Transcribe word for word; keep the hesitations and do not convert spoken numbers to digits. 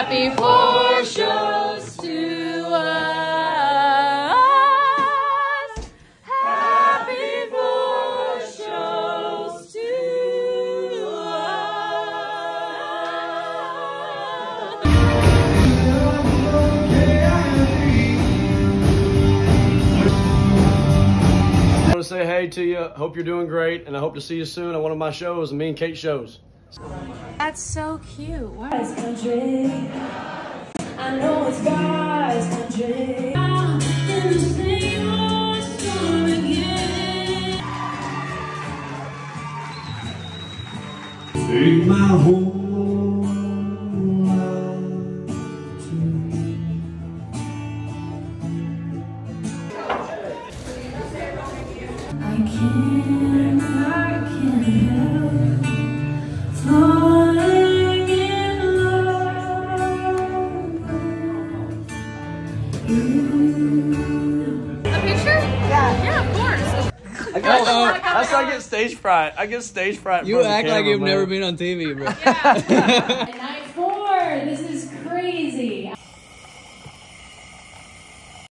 Happy four shows to us. Happy four shows to us. I want to say hey to you. Hope you're doing great, and I hope to see you soon on one of my shows, me and Kate shows. That's so cute. Wow. Country. I know it's Bryce country. I'm in the same old story again. Take my whole life to me. I can't, I can't help falling in love with you. A picture? Yeah. Yeah, of course. I got, uh, that's why I get stage fright. I get stage fright. You act like you've never been on T V, bro. Yeah.